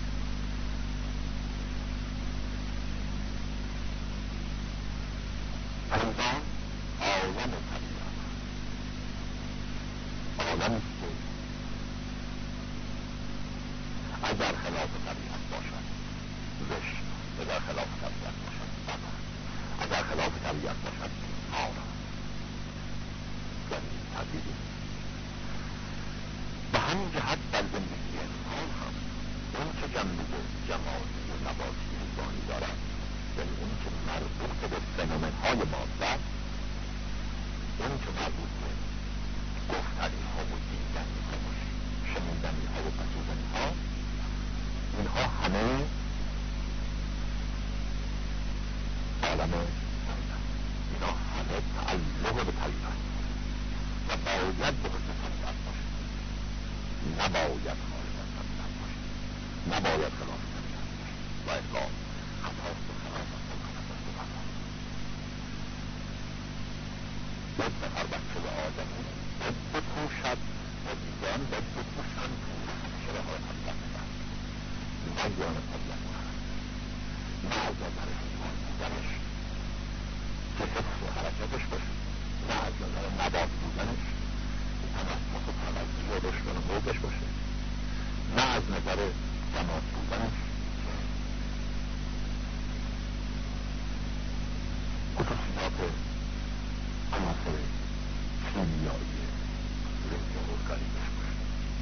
حیوان عالم طبیعت، عالمی که اگر خلاف طبیعت باشد زشت، اگر خلاف طبیعت باشد بد، اگر خلاف طبیعت باشد بیمار، یعنی طبیعی. به همین جهت در زندگی انسان هم اون که جنبه جمالی و نباتی حیوانی دارد، یعنی اون که مربوط به فنومن های ماده است، اون که مربوط به گفتنی ها و دیدنی ها و شنیدنی ها و پسودنی ها، اینها همه عالم طبیعت، اینا همه تعلق به طبیعت و باید به حکم طبیعت باشد، نباید انسان باید دو تا سمت همیشه راه طبیعت میبرد. نه زیان طبیعت میبرد، نه از نظر زیان بودنش که حس و حرکتش باشه، نه از نظر نبات بودنش که تنفس و تغذیه و رشد و نمودش باشه، نه از نظر جماد بودنش که خصوصیات عناصر شیمیایی زنده ارگانیسمش باشه.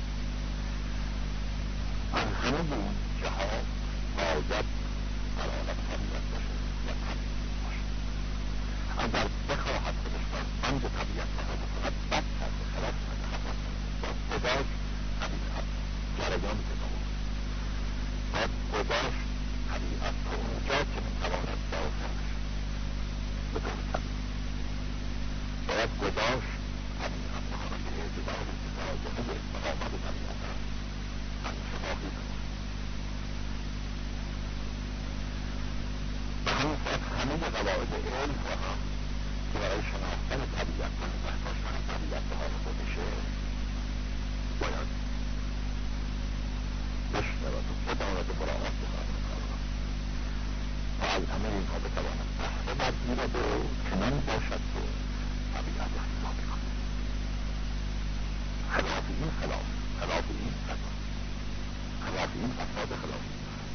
از همه به این جهات باید در عالم طبیعت باشه و طبیعی باشه. اگر بخواهد خودش بر بند طبیعت رها بکند بد کرده، خلاف کرده، خطا کرده. باید گذاشت طبیعت جریان پیدا بکند، باید گذاشت طبیعت تا اونجا که میتواند داخلش به طور طبیعی، باید گذاشت طبیعت بخواهد به اعتباری که لازمه استقامت طبیعت است همیشه باقی بماند. به همین صورت همه قواعد علم را هم که برای شناختن طبیعت و نگه داشتن طبیعت به حال خودشه باید بشنود و بداند و مراعات بکند این کار را تا از همه اینها بتواند بهره برگیرد و چنان باشد که طبیعت احتمال کند. خلاف این خلاف خلاف این فساد، خلاف این فساد، خلاف این فساد.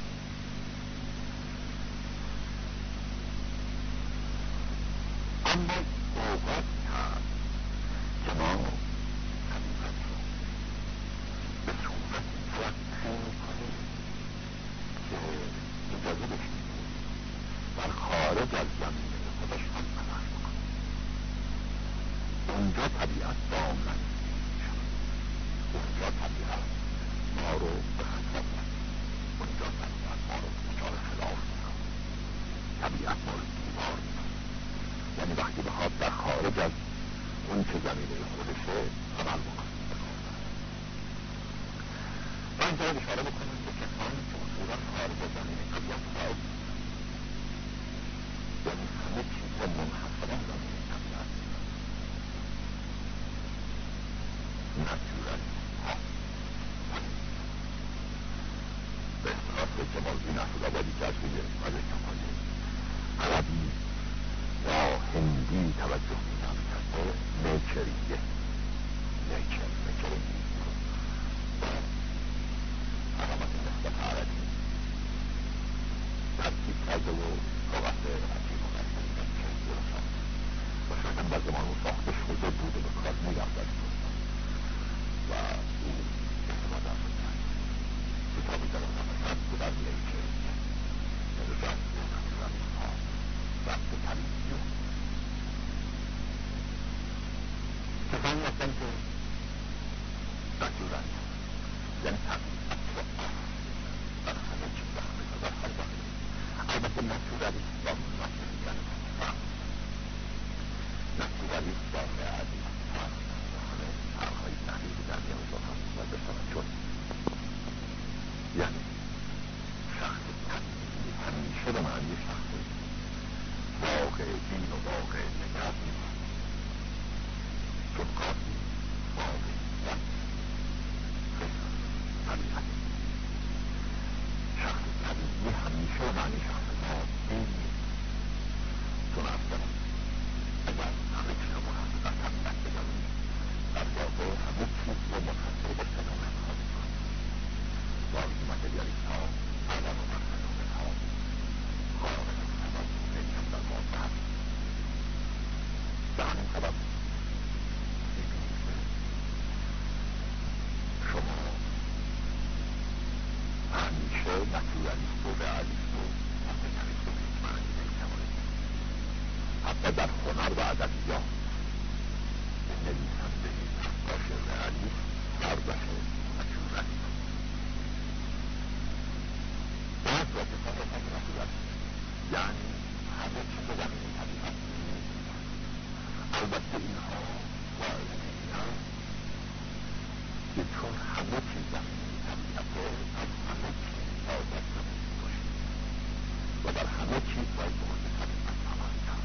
اما اوقاتی هست که ما طبیعت رو به صورتی تلقی میکنیم که اجازه بشیم در خارج از زمینه خودش هم عمل بکنیم. اونجا طبیعت دامن میشود، اونجا طبیعت ما رو به خطر می‌اندازد، اونجا طبیعت ما رو دچار خلاف می‌کند، طبیعت ما رو دیوار می‌کند. یعنی وقتی بخواد در خارج از اون که زمینه خودشه عمل بکنه. و اینجا اشاره بکنیم به کسانی که اصولا خارج از زمینه طبیعت قرار می‌گیرند، یعنی همه چیز را منحصرا زمینه طبیعت می‌دانند. ناتورالیست ها به اصطلاح جمالدین اسدآبادی که از روی مدرکه‌های عربی یا هندی توجه می‌نام کرده، نیچریه نیچر نیچر انگلیسی رو با علامت نسبت عربی ترکیب کرده و لغت عجیب و غریب نیچریه رو ساخته و شاید هم در زمان او ساخته شده بود و به کار می‌رفت در این روزها و او استفاده از او کرد. کتابی در اون نفسد که در نیچریه یعنی رد ناتورالیست ها، رد طبیعی و کسانی هستند که ناتورالیست یعنی طبیعت رو اصل در همه چیز، در همه جا، در هر زمینه. البته ناتورالیست با ماتریالیست فرق، ناتورالیست با رئالیست فرق و همه فرقهای دقیقی در میان اونها هست و بشنوند. چون یعنی شخص طبیعی همیشه به معنی شخص واقع دین و واقع نگر نیست، چون گاهی واقعیت غیر از طبیعت. شخص طبیعی همیشه به معنی شخص مادی نیست، چون اصلا اگر همه چیز رو منحصر در طبیعت بدانیم در واقع همه چیز رو منحصر به فنومن ها میکنیم و این ماتریالیست ها علاوه بر فنومن ها خارق السبب خیلی هم در واقع هست. به همین سبب میبینید که شما همیشه ناتورالیست و رئالیست و ماتریالیست رو به یک معنی نمیتوانید. حتی در هنر و ادبیات نویسندگی نقاش رئالیست ورزش ناتورالیست بعد را کسان هستند که ناتورالیست یعنی همه چیز زمینه طبیعت نیست. البته اینها قائلین اینند که چون همه چیز زمینه طبیعته پس همه چیز باید زمینی باشه و در همه چیز باید به حکم طبیعت عمل کرد.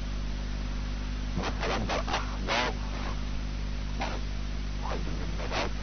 مثلا در اخلاق هم ما خواهیم نمونه‌بار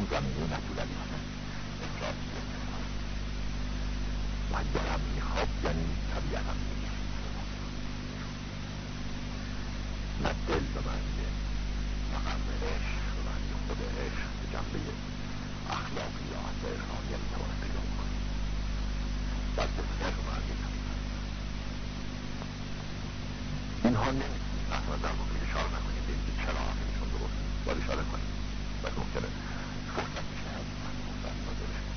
اون زمینه نتورالیسم افراطی انسان و اگرم میخواد یعنی طبیعتم میگه نه دل به معنی مقام عشق به معنی خود عشق به جنبه اخلاقیات و عرفانی میتواند پیدا بکنه بلکه سر به معنی طبیعت اینها نمیتونید مثلا در واقع اشاره نکنید به اینکه چرا حرفشون درست نیست باید اشاره کنید بلکه ممکنه فرصت میشه از فرصت داده بشه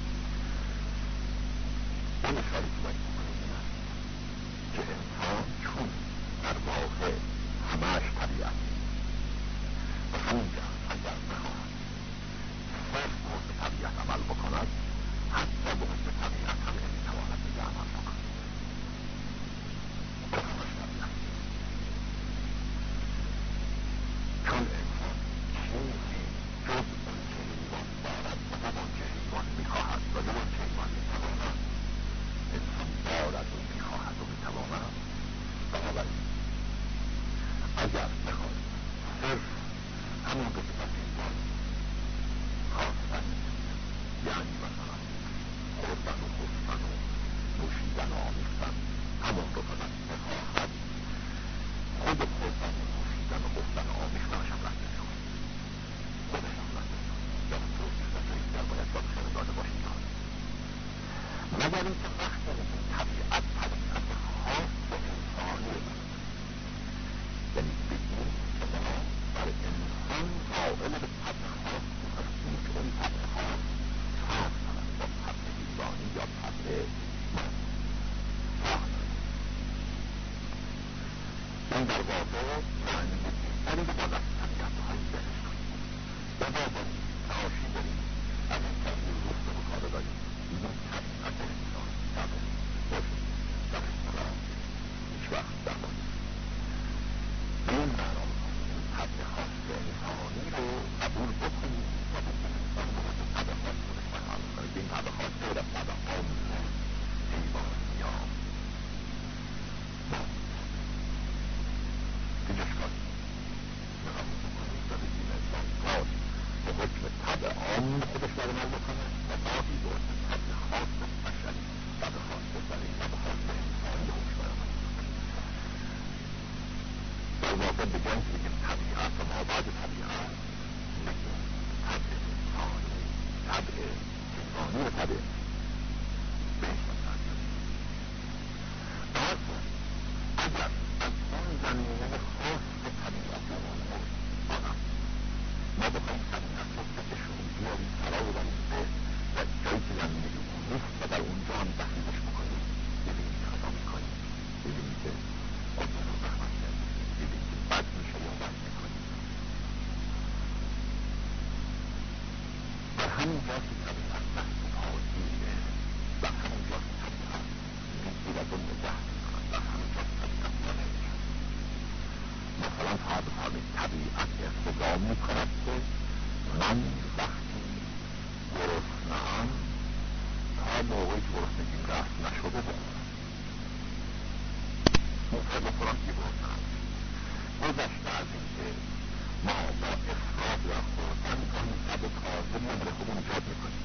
این اشاره که باید بکنید این است که انسان چون در واقع همهش طبیعت و همینجا اگر بخواهد صرف به حکم طبیعت عمل بکند حتی به حکم طبیعت هم نمیتواند دیگه عمل بکند چون همهش طبیعت چون انسان چیزی جز اون که حیوان دارد و جز اون که حیوان میخواهد و جز اون که حیوان میتواند انسان دارد و میخواهد و میتواند بنابراین اگر بخواهد صرف همون رو که از حیوان خواستن یعنی مثلا خوردن و خفتن و نوشیدن و آمیختن همون رو فقط بخواهد خود خوردن و نوشیدن و خفتن و آمیختنش هم رد نمی‌کنه خودش هم رد نمی‌کنه یا توصیفتهای دیگر باید با بخیر داده باشیم مگر اینکه وقتی این طبیعت طبیعت خاص انسانی بود یعنی بگیم که ما بر انسان قائل به طبع خاصی هستیم که اون طبع خاص فرق دارد با طبع حیوانی یا طبع مادی فرق دارد این در واقع معنی دیگری به باید طبیعت های درش کنیم و با داریم تعاشی داریم از این طبیعی رفت و کاره داریم این طبیعت انسان طبع باشه در اصطلاح هیچ وقت در باید به این معنا این طبع خاص انسانی رو قبول بکنیم و بکنیم انسان به حکم طبع خاص خودش باید عمل کنه که این طبع خاص غیر از طبع عام حیوانی یا مادی هیچ اشکالی اینو قبول بکنیم و بگیم انسان باید به حکم طبع عام خودش باید عمل بکنه و باقی به حکم طبع خاص بشری طبع خاص بشری طبع خاص انسانی خودش باید عمل بکنه در واقع به جنس بگیم طبیعت و ما بعد طبیعت بگیم طبع انسانی طبع حیوانی و طبع بهش باید اما اگر از اون زمینه خاص طبیعت امور آدم ما بخواهیم طبیعت رو بکشونیم بیاریم فرا ببریم به جایی که زمینه اون نیست و در اونجا هم تخریبش بکنیم ببینیم که خطا میکنیم ببینیم که آدم رو زحمت کردیم ببینیم که بد میشه یا بد میکنیم بر همین جا که طبیعت دست پاگیره بر همین جا که طبیعت میگیرد و نگه میکند بر همین جا که طبیعت داره مثلا فرض بفرمایید طبیعت اقتضا میکند که من وقتی گرسنه‌ام تا موقعی که گرسنگیم رفت نشده بخورم ممکن بخورم که گرسنه‌ام گذشته از اینکه ما با افراط و خوردن این طبع تازه برای خودمون ایجاد میکنیم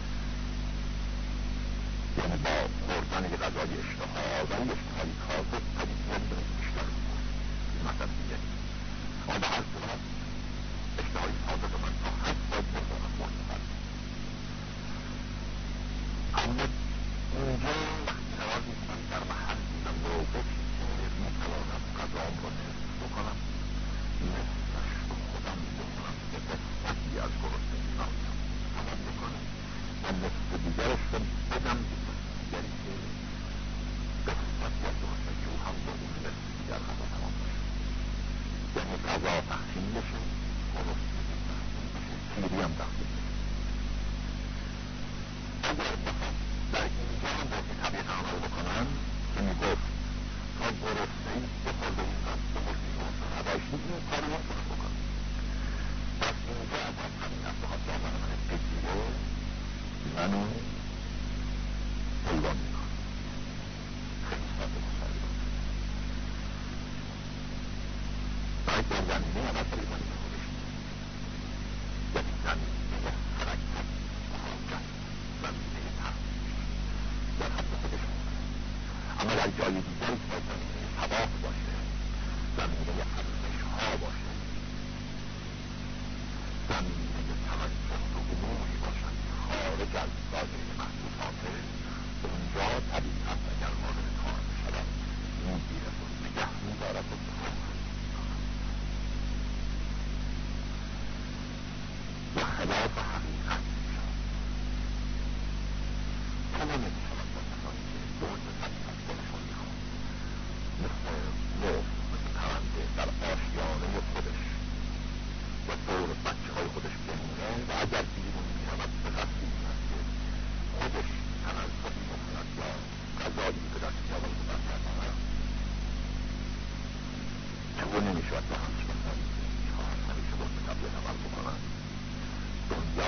یعنی با خوردن یه غذای اشتها آوری اشتهای تازه طبیعی نمیدونه که اشتها رو میکنیم این مطلب دیگری اما به هر صورت اشتهای تازه به من تا حد باید بخورم مرتبط اما اینجا وقتی قرار میکنم در محلی و موقعی که میتوانم غذام رو نصف بکنم نصفش رو خودم بخورم که قسمتی از گرسنگی را تمام بکنم و نصف دیگرش رو بدم به کسی دیگری که قسمتی از گرسنگی او هم با اون نصف دیگر غذا تمام بشه یعنی غذا تقسیم بشه گرسنگی تقسیم بشه تیری هم تقسیم بشه اگر بخوام در اینجا هم با که طبیعت عمل بکنم که میگفت تا گرسنه‌ای بخورده این قد بخورده این گرسنه نداشت این کاری نمیتونم بکنم پس اینجا اگر طبیعت بخواد دامن من بگیره منو حیوان میکنه خیلی ساده مسئله باید در زمینه عمل حیوانی به خودش نیست یعنی زمینه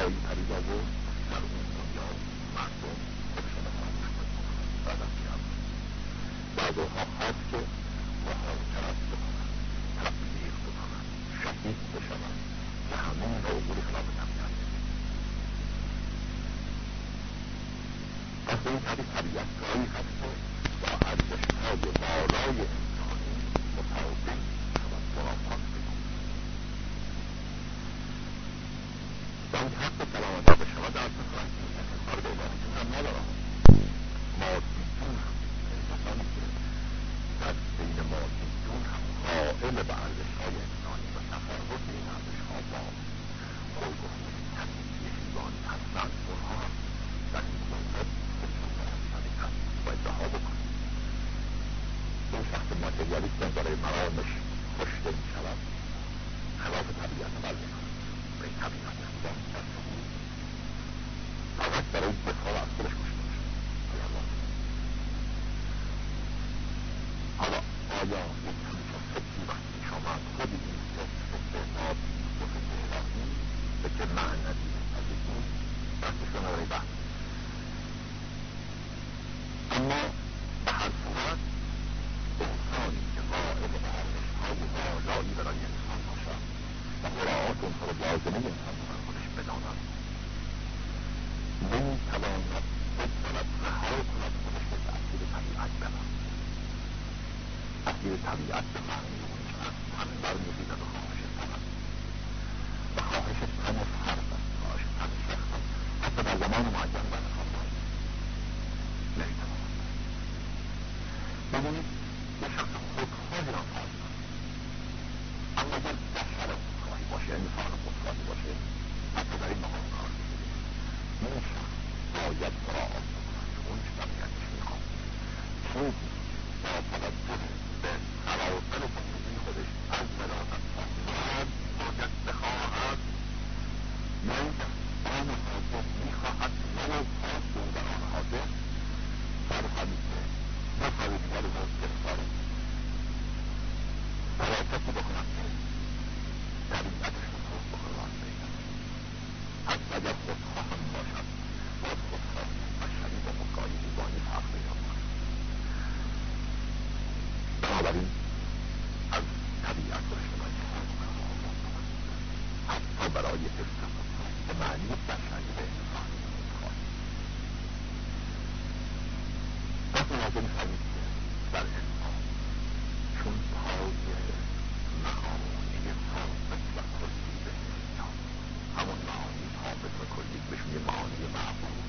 بالایی پرید آورد در اون دنیا مردم خودشون رو فراموش کنید. بعد از چه هم بعد اونها خواست که مهاجرت بکنن، تبلیغ بکنن، شهید بشون که همین را امور خلاف طبیعت. پس این طبیعت طبیعت جایی هست که با ارزش‌های بالای انسانی متعادل شود، موافق بکنن. و این حق سلامت به شما در صورت که کار به ادارتون هم ندارم. مادیتون هم کسانی که در بین مادیتون هم قائل به ارزش‌های انسانی و تفاوت این ارزش‌ها با الگوهای طبیعی حیوانی هستند، اونها هم در این مورد خودشون را طبیعت و ادعا بکنند. این شخص ماتریالیست هم برای مرامش کشته می‌شود، خلاف طبیعت عمل می‌کند. به این طبیعت انسان در سقوط فقط برای دفاع از خودش کشته می‌شود. حالا آیا یک همچون فکری وقتی پیش آمد، خود این فکر فکر مادی و فکر الهی، فکر معنوی از این بحثشون برای بحث. اما به هر صورت انسانی که قائل به ارزش‌های والایی برای انسان باشد و مراعات اونها رو لازمه انسان رو خودش بداند، نمی‌تواند بگذارد رها کند خودش رو به اسیر طبیعت برد. اسیر طبیعت به معنی اون که از تن برمی‌خیزد و خواهش تن است و خواهش تن فرد است، خواهش تن شخص است، حتی در زمان معین برخواه باید نمی‌تواند. ببینید یه شخص خودخواهی را فرض کنید، اما اگر بشر خودخواهی باشه، انسان خودخواهی باشه، حتی در این مقام کار می‌کنید، این شخص باید مراعات بکنند که اون چه طبیعتش می‌خواد چیزی با توجه به سراسر زندگی خودش از ولادت تا مرگ باید بخواهد، یا اینکه آن حاضر می‌خواهد ولو خواست او در آن حاضر فرصدی که دو سال دیگر رو گرفتار حرکتی بکند که طبیعتش رو خود بکنه راست بگم. حتی اگر خودخواه هم باشد، باز خودخواهی بشری با خودخواهی حیوانی فرق پیدا می‌کند. بنابراین از طبیعت خودش رو باید خود محافظت کند، حتی برای حفظ خودخواهی به معنی بشری به انسانی خودخواهی. پس لازم فهمید که در انسان چون پای معانی ثابت و کلی بهش میاد، همون معانی ثابت و کلی بهش میگه معانی معقول،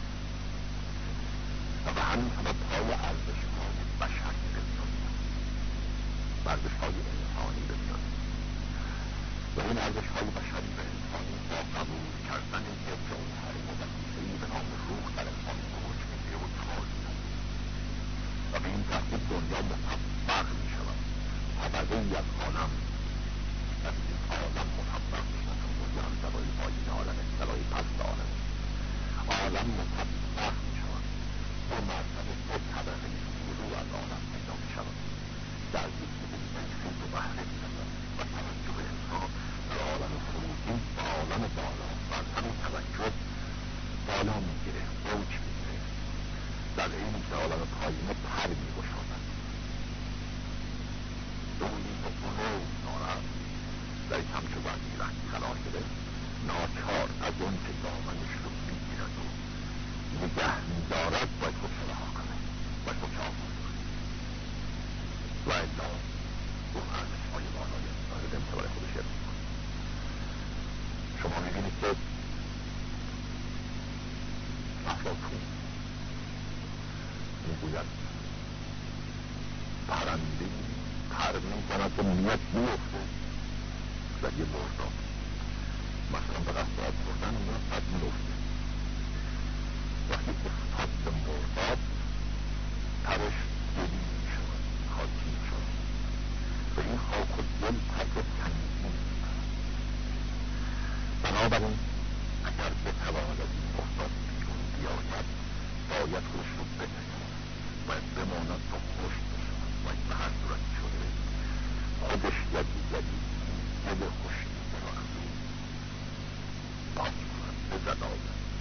و به همین سبب پای ارزش‌های بشری به میاد، ارزش‌های انسانی به میاد. و این ارزش‌های بشری به انسانی با قبول کردن یک جوهر مقدسه‌ای به نام روح در انسان موج میگیره و تازه و به این ترتیب دنیا مطبق می شود. طبقه ای از عالم در این عالم مطبق می شود، دنیا هم طبقه پایین عالم است، طبقه پست عالم است. عالم مطبق می شود، دو مرتبه دو طبقه فرو از عالم پیدا می شود، در یکی دیگر فیض و بهره می رسد و توجه انسان در عالم فروغی و عالم بالا و از همین توجه بالا می گیره، اوج می گیره، در اینی که عالم پایینه پر می گشاند. دویی که بلوغ دارد در این همچه وقتی وقتی خلاص شده ناچار از اون که دامنش رو می گیرد و نگه می دارد باید خودش رها کنه، باید خودش آزاد کنه و الا اون ارزش‌های بالای انسان رو نمیشه برای خودش حفظ کنه. شما می بینید که افلاطون میگوید پرنده پر میزند که میاد بیفته در یه مرداب، مثلا به قصد آب خوردن میاد بعد میفته، وقتی افتاد به مرداب پرش گلی میشود، خاکی میشود و این خاک و گل پر رو تنظیم میکنه. بنابراین اگر بتواند از این مرداب بیرون بیاید باید خودش رو بتکند، باید بماند تا خشک بشود، باید به هر صورتی شده خودش یدی یدی دل خشکیده را از او باز کند، جلال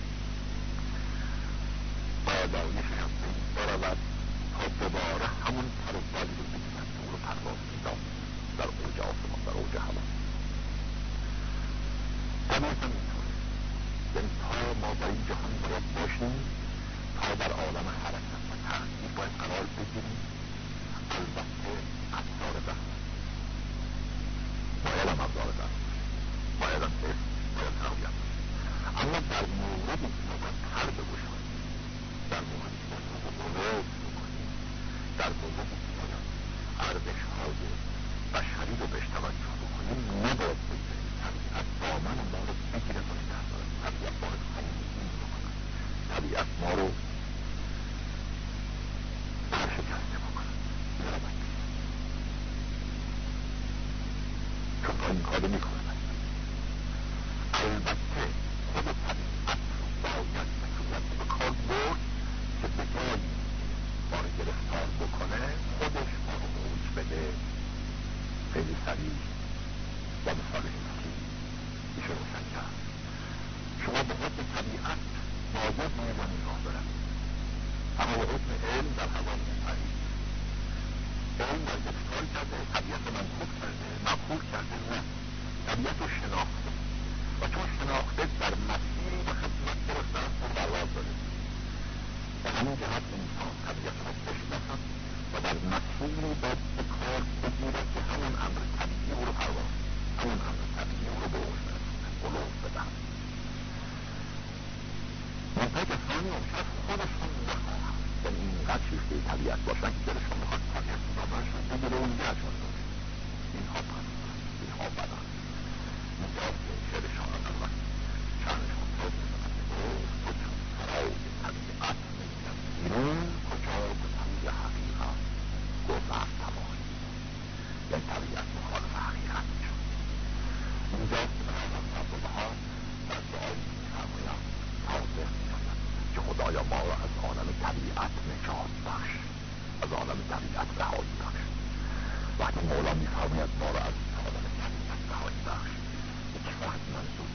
بالایشش از بین برود تا دوباره همون پر و بالی رو بگیرد که او رو پرواز میداد در اوج آسمان، در اوج هوا. طبیعت هم اینطوره، یعنی تا ما در این جهان باید باشیم، تا در عالم حرکت و تغییر باید قرار بگیریم. البته افزار دست باید هم افزار دست باید هم حس باید تقویت، اما در موردی که ما باید پر بگشاییم، در موردی که باید رو بروز بکنیم، در موردی که باید ارزش‌های بشری رو بهش توجه بکنیم، نباید بگذاریم طبیعت دامن ما رو بگیره و نگه داره. طبیعت باید خمودین بکنه، طبیعت ما رو پرشکسته بکنه. نباید چون تا این کار میکنه. البته خود طبیعت رو باید به صورتی به کار برد که به جایی ما رو گرفتار بکنه خودش ما رو موج بده خیلی سریع و مثال این که میشه روشن کرد. شما به حکم طبیعت باید میزنی راه برم، اما به حکم علم در هوا میپرید. علم در گرفتار کرده، طبیعت رو منکوب کرده، مقهور کرده. نه، طبیعت رو شناخته و چون شناخته در مسیری به خدمت گرفته است و پرواز داده. به همین جهت انسان طبیعت رو بشناسد و در مسیری باید به کار بگیرد که همون امر طبیعی او رو پرواز، همون امر طبیعی او رو به اوج برسونه، بلوغ بدهد. منتها کسانی ممکن خودشون نخواهند، یعنی اینقدر شیفته طبیعت باشن که دلشون میخواد طبیعت رو دامنشون بگیره و نگهشون داره. اینها بدند، اینها بدند. اینجاست که این شعر شاعر البته شأنشون ساز میزند که گفت تو چون سرای طبیعت میگن بیرون، کجا به کوی حقیقت گذر توانی. یعنی طبیعت مخالف حقیقت میشد. اینجاست که به حضرت عبدالبها در دعایی میفرماید تازه میآید که خدایا ما را از عالم طبیعت نجات بخش، از عالم طبیعت رهایی بخش. وقتی مولا میفرماید ما را از عالم طبیعت رهایی بخش، یک وقت منظور